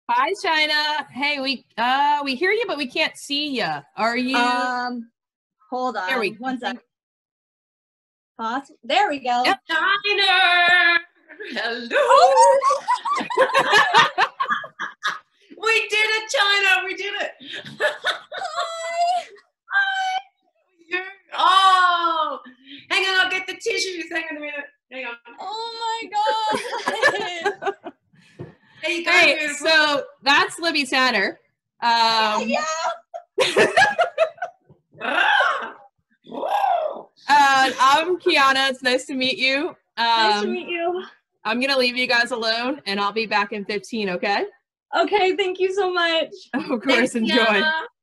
Hi, Chyna. Hey, we hear you, but we can't see you. Are you? Hold There we on. One second. Pause. There we go. Yep. Chyna! Hello! Oh! We did it, Chyna! We did it! Hi! Hi! Oh! Hang on, I'll get the tissues. Hang on a minute. Hang on. Oh my god! There you go, Hey, beautiful. so that's Libby Tanner. Yeah! I'm Kiana. It's nice to meet you. Nice to meet you. I'm gonna leave you guys alone, and I'll be back in 15. Okay? Okay, thank you so much. Of course, Thanks, enjoy. Kiana.